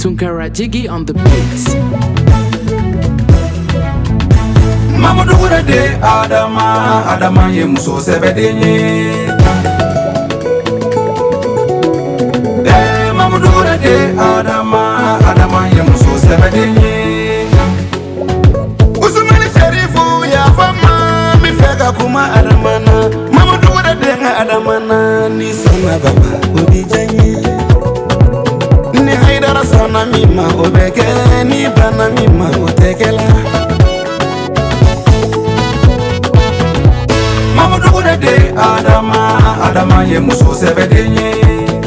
Tunkara Jiggy on the beats. Mamadou Wurade Adama ye muso sebedenye. Mamadou Wurade Adama ye muso sebedenye. Usumani Sherifu ya fama mi fega kuma Adamana. Mamadou Wurade Adamana ni sona baba obijanye. Ni haidara sona mima obeke ni bana mima otekela. Mamadou Wurade Adama ye muso sebedenye.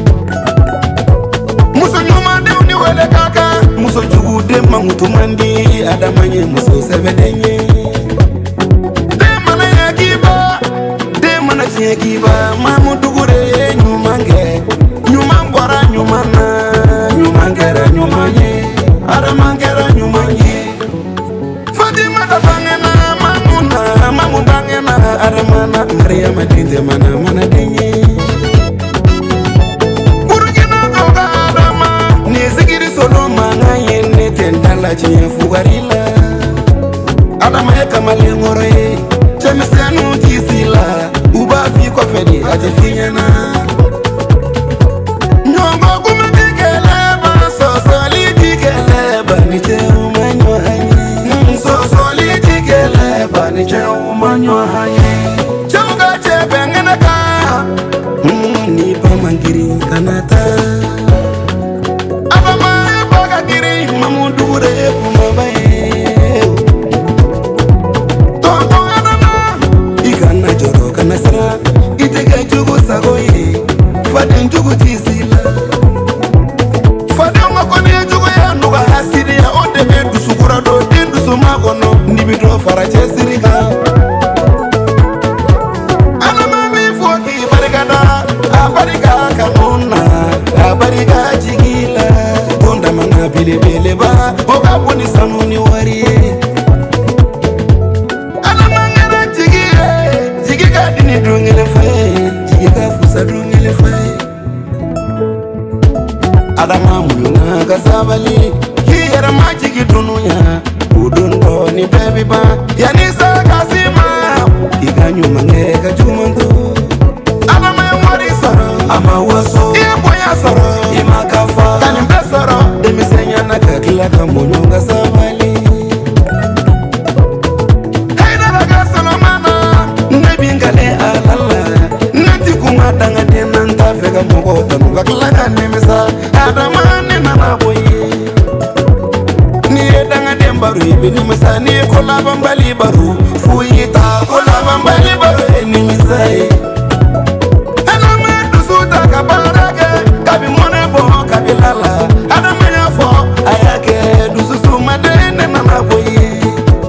Muso nyuma de uni wele kaka. Muso jugu de mangutu mandi. Adama ye muso sebedenye. De mana ya kiba, de mana chiye kiba. Mamadou Wurade nyumange, nyumangwara nyumana, nyumangera nyumanye, Adama ngera nyumanye. Fatima da bangena mamuna, mamu bangena Adamana, Maria madinde mana denye. Burugina koga Adama, ni zigiri solo manga yenne tendala chiye fugarila. Adama ye kamale ngore, chemisenu tisila, uba fi kofedi ate finyana. Nyongo kumetikele ba, sosoli tikele ba, niche umanyo hayi. Sosoli tikele ba, niche umanyo hayi. Chauga chepe ngenaka, nipa mangiri kanata. Adama ye baga giri, Mamadou Wurade kumabaye. Tonto Adama, ikana joro kanasra, iteke jugu sagoye, fadin jugu tisila. Fadin makoni jugu ya nuga hasiri ya odebe dusukura do dindu sumagono, nibidro farache sirika. Adama mi foki barigada, abariga kanuna, abariga jigila. Konda mana bile ba, oga poni sanuni wari. Adama ngera jigiga dini drungele faye, jigiga fusa drungele faye. Adama muyuna kasabali, kiyera majigi dunuya, udundo ni baby ba, yanisa kasima, iganyu mangega jumandu. Adama yamwari soro, ama waso, iboya soro, imakafa, kanimbe soro, demisenya na kakila kamunyunga sabali. Haidara gasolomana, nebingale alala, nati kumatanga denanta fega mogota nuga klaka nemisa. Adama ni nana boye, ni edanga dembaru ibini misa ni kola bambali baru, fuyita kola bambali baru eni misai. Adama dusuta kabarage, kabi mone bo kabi lala. Adama yafo ayake dususu madene nana boye.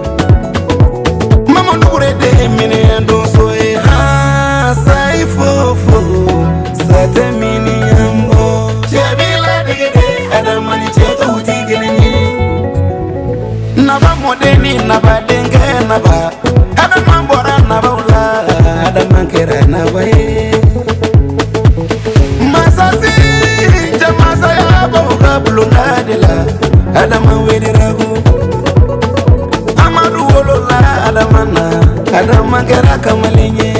Mamadou Wurade mini dusoe ha saifofo sate mini ambo. Adama ni cheto utigeni naba modeni naba denge naba. Adama mbora naba ula, Adama kera naba ye. Masasi jamasa ya boga bulunga dela. Adama wedi ragu Amadou wolola Adama kera kamalinye.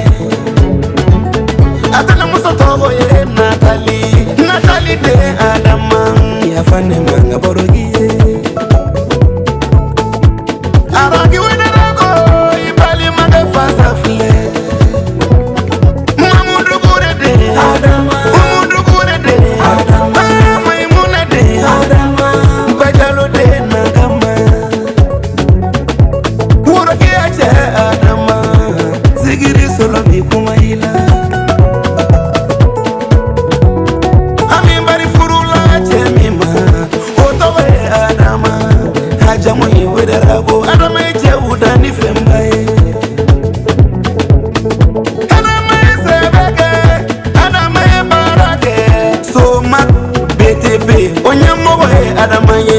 Atana muso togo ye Natali de Adama yafane manga borogiye. Aragi wederago ibali manga fasa fle. Mamadou Wurade Mamadou Wurade Maimuna de Bajalo de Nagama. Wurage ache Adama, zigiri solo mi kumaila. Jamoi wederago Adama eche udani fembaye. Adama sebeke, Adama barake. So mat BTB onyamo we Adama ye.